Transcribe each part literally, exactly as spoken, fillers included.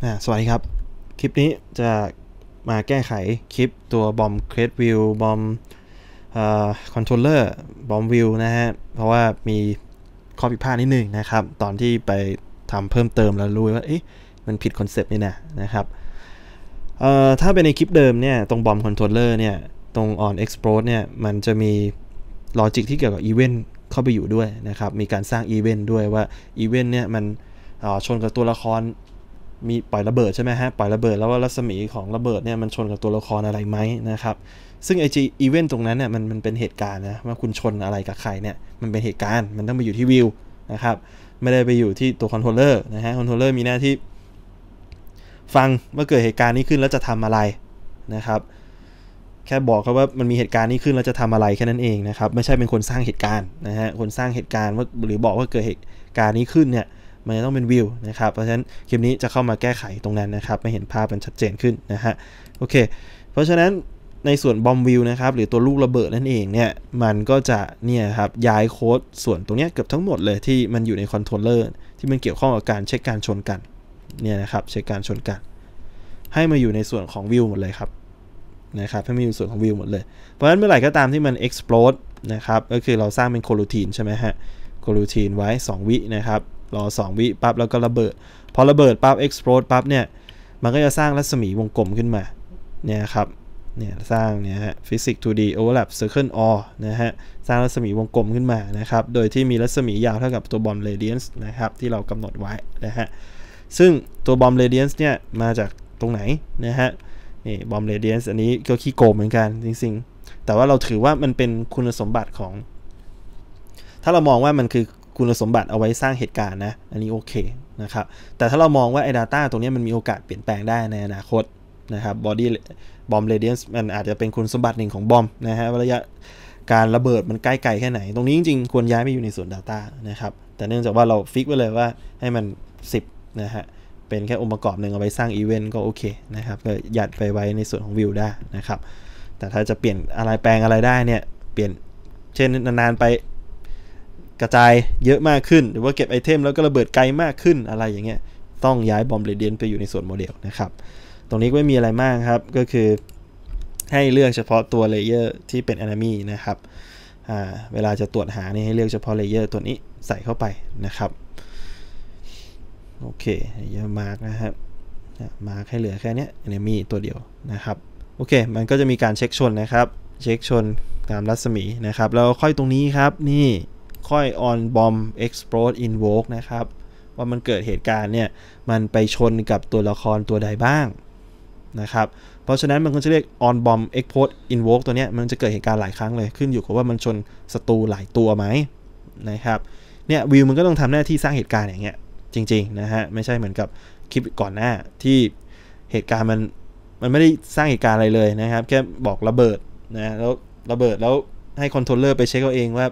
สวัสดีครับคลิปนี้จะมาแก้ไขคลิปตัวบอมเครดวิวบอมคอนโทรลเลอร์บอมวิวนะฮะเพราะว่ามีข้อผิดพลาดนิดนึงนะครับตอนที่ไปทำเพิ่มเติมแล้วรู้ว่าเอ๊ะมันผิดคอนเซปต์นี่นะนะครับถ้าเป็นในคลิปเดิมเนี่ยตรงบอมคอนโทรลเลอร์เนี่ยตรง on explode เนี่ยมันจะมีลอจิกที่เกี่ยวกับอีเวนต์เข้าไปอยู่ด้วยนะครับมีการสร้างอีเวนต์ด้วยว่าอีเวนต์เนี่ยมันชนกับตัวละครมีปล่อยระเบิดใช่ไหมฮะปล่อยระเบิดแล้วว่ารัศมีของระเบิดเนี่ยมันชนกับตัวละครอะไรไหมนะครับซึ่งไอจีอีเวนต์ตรงนั้นเนี่ยมันมันเป็นเหตุการณ์นะว่าคุณชนอะไรกับใครเนี่ยมันเป็นเหตุการณ์มันต้องไปอยู่ที่วิวนะครับไม่ได้ไปอยู่ที่ตัวคอนโทรลเลอร์นะฮะคอนโทรลเลอร์มีหน้าที่ฟังว่าเกิดเหตุการณ์นี้ขึ้นแล้วจะทำอะไรนะครับแค่บอกเขาว่ามันมีเหตุการณ์นี้ขึ้นแล้วจะทำอะไรแค่นั้นเองนะครับไม่ใช่เป็นคนสร้างเหตุการณ์นะฮะคนสร้างเหตุการณ์ว่าหรือบอกว่าเกิดเหตุการณ์นี้ขึ้นเนี่ยมันจะต้องเป็นวิวนะครับเพราะฉะนั้นคลิปนี้จะเข้ามาแก้ไขตรงนั้นนะครับไม่เห็นภาพมันชัดเจนขึ้นนะฮะโอเคเพราะฉะนั้นในส่วนบอมวิวนะครับหรือตัวลูกระเบิดนั่นเองเนี่ยมันก็จะเนี่ยครับย้ายโค้ดส่วนตรงนี้เกือบทั้งหมดเลยที่มันอยู่ในคอนโทรลเลอร์ที่มันเกี่ยวข้องกับการเช็คการชนกันเนี่ยนะครับเช็คการชนกันให้มาอยู่ในส่วนของวิวหมดเลยครับนะครับให้มาอยู่ส่วนของวิวหมดเลยเพราะฉะนั้นเมื่อไหร่ก็ตามที่มัน explode นะครับก็คือเราสร้างเป็นโครูทีนใช่ไหมฮะโครูทีนไว้สองวินะครับรอสองวิปั๊บแล้วก็ระเบิดพอระเบิดปั๊บ explode ปั๊บเนี่ยมันก็จะสร้างรัศมีวงกลมขึ้นมาเนี่ยครับเนี่ยสร้างเนี่ยฮะ physics ทู ดี overlap circle or นะฮะสร้างรัศมีวงกลมขึ้นมานะครับโดยที่มีรัศมียาวเท่ากับตัวบอม radiance นะครับที่เรากำหนดไว้นะฮะซึ่งตัวบอม radiance เนี่ยมาจากตรงไหนนะฮะนี่บอม radiance อันนี้ก็ขี้โกงเหมือนกันจริงๆแต่ว่าเราถือว่ามันเป็นคุณสมบัติของถ้าเรามองว่ามันคือคุณสมบัติเอาไว้สร้างเหตุการณ์นะอันนี้โอเคนะครับแต่ถ้าเรามองว่าไอ้ data ตรงนี้มันมีโอกาสเปลี่ยนแปลงได้ในอนาคตนะครับ body bomb radiance มันอาจจะเป็นคุณสมบัติหนึ่งของบอมนะฮะระยะการระเบิดมันใกล้ไกลแค่ไหนตรงนี้จริงๆควรย้ายไปอยู่ในส่วน data นะครับแต่เนื่องจากว่าเราฟิกไว้เลยว่าให้มันสิบนะฮะเป็นแค่องค์ประกอบหนึ่งเอาไว้สร้างอีเวนต์ก็โอเคนะครับก็ยัดไปไว้ในส่วนของวิวได้นะครับแต่ถ้าจะเปลี่ยนอะไรแปลงอะไรได้เนี่ยเปลี่ยนเช่นนานๆไปกระจายเยอะมากขึ้นหรือว่าเก็บไอเทมแล้วก็ระเบิดไกลมากขึ้นอะไรอย่างเงี้ยต้องย้ายบอมเรเดียนไปอยู่ในส่วนโมเดลนะครับตรงนี้ก็ไม่มีอะไรมากครับก็คือให้เลือกเฉพาะตัวเลเยอร์ที่เป็น enemy นะครับเวลาจะตรวจหานี่ให้เลือกเฉพาะเลเยอร์ตัวนี้ใส่เข้าไปนะครับโอเคเยอะมากนะครับมาให้เหลือแค่นี้ enemy ตัวเดียวนะครับโอเคมันก็จะมีการเช็คชนนะครับเช็คชนตามรัศมีนะครับแล้วค่อยตรงนี้ครับนี่ค่อย on bomb explode invoke นะครับว่ามันเกิดเหตุการณ์เนี่ยมันไปชนกับตัวละครตัวใดบ้างนะครับเพราะฉะนั้นมันก็จะเรียก on bomb explode invoke ตัวเนี้ยมันจะเกิดเหตุการณ์หลายครั้งเลยขึ้นอยู่กับว่ามันชนศัตรูหลายตัวไหมนะครับเนี่ยวิวมันก็ต้องทำหน้าที่สร้างเหตุการณ์อย่างเงี้ยจริงๆนะฮะไม่ใช่เหมือนกับคลิปก่อนหน้าที่เหตุการณ์มันมันไม่ได้สร้างเหตุการณ์อะไรเลยนะครับแค่บอกระเบิดนะแล้วระเบิดแล้วให้คอนโทรลเลอร์ไปเช็คเอาเองว่า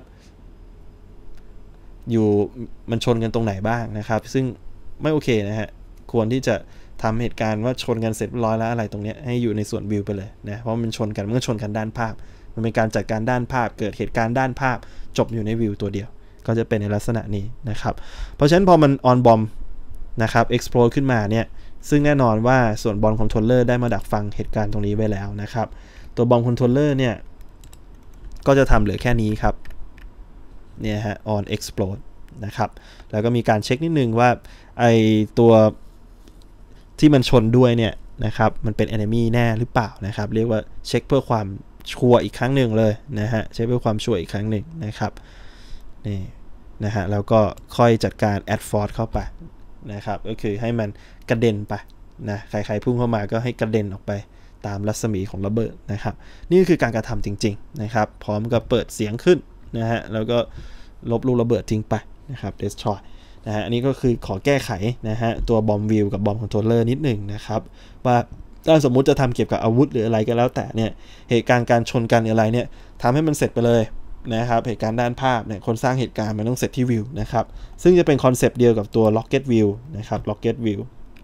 อยู่มันชนกันตรงไหนบ้างนะครับซึ่งไม่โอเคนะฮะควรที่จะทำเหตุการณ์ว่าชนกันเสร็จเรียบร้อยแล้วอะไรตรงนี้ให้อยู่ในส่วนวิวไปเลยนะเพราะมันชนกันมันก็ชนกันด้านภาพมันเป็นการจัดการด้านภาพเกิดเหตุการณ์ด้านภาพจบอยู่ในวิวตัวเดียวก็จะเป็นในลักษณะนี้นะครับเพราะฉะนั้นพอมัน on bomb นะครับ explode ขึ้นมาเนี่ยซึ่งแน่นอนว่าส่วนบอมคอนโทรลเลอร์ได้มาดักฟังเหตุการณ์ตรงนี้ไว้แล้วนะครับตัวบอมคอนโทรลเลอร์เนี่ยก็จะทำเหลือแค่นี้ครับเนี่ยฮะ on explode นะครับแล้วก็มีการเช็คนิดนึงว่าไอตัวที่มันชนด้วยเนี่ยนะครับมันเป็น enemy แน่หรือเปล่านะครับเรียกว่าเช็คเพื่อความชัวร์อีกครั้งหนึ่งเลยนะฮะเช็คเพื่อความชัวร์อีกครั้งหนึ่งนะครับนี่นะฮะแล้วก็ค่อยจัดการ add force เข้าไปนะครับก็คือให้มันกระเด็นไปนะใครๆพุ่งเข้ามาก็ให้กระเด็นออกไปตามรัศมีของระเบิดนะครับนี่คือการกระทำจริงๆนะครับพร้อมกับเปิดเสียงขึ้นนะฮะแล้วก็ลบลูกระเบิดทิ้งไปนะครับ destroy นะฮะอันนี้ก็คือขอแก้ไขนะฮะตัวบอมวิวกับบอมคอนโทรลเลอร์นิดหนึ่งนะครับว่าถ้าสมมุติจะทำเกี่ยวกับอาวุธหรืออะไรก็แล้วแต่เนี่ยเหตุการณ์การชนกันอะไรเนี่ยทำให้มันเสร็จไปเลยนะครับเหตุการณ์ด้านภาพเนี่ยคนสร้างเหตุการณ์มันต้องเสร็จที่วิวนะครับซึ่งจะเป็นคอนเซปต์เดียวกับตัว Rocket View นะครับ Rocket View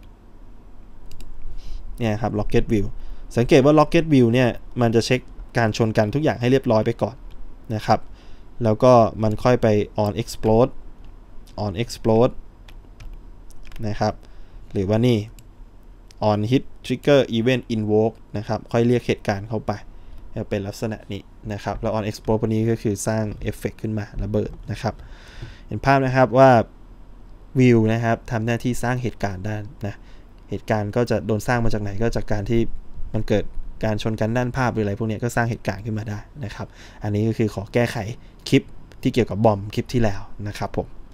เนี่ยครับ Rocket View สังเกตว่า Rocket View เนี่ยมันจะเช็คการชนกันทุกอย่างให้เรียบร้อยไปก่อนนะครับแล้วก็มันค่อยไป on explode on explode นะครับหรือว่านี่ on hit trigger event invoke นะครับค่อยเรียกเหตุการณ์เข้าไปจะเป็นลักษณะนี้นะครับแล้ว on explode ตัวนี้ก็คือสร้างเอฟเฟกต์ขึ้นมาระเบิดนะครับเห็นภาพนะครับว่า view นะครับทำหน้าที่สร้างเหตุการณ์ด้านนะเหตุการณ์ก็จะโดนสร้างมาจากไหนก็จากการที่มันเกิดการชนกันด้านภาพหรืออะไรพวกนี้ก็สร้างเหตุการณ์ขึ้นมาได้นะครับอันนี้ก็คือขอแก้ไขคลิปที่เกี่ยวกับบอมคลิปที่แล้วนะครับผม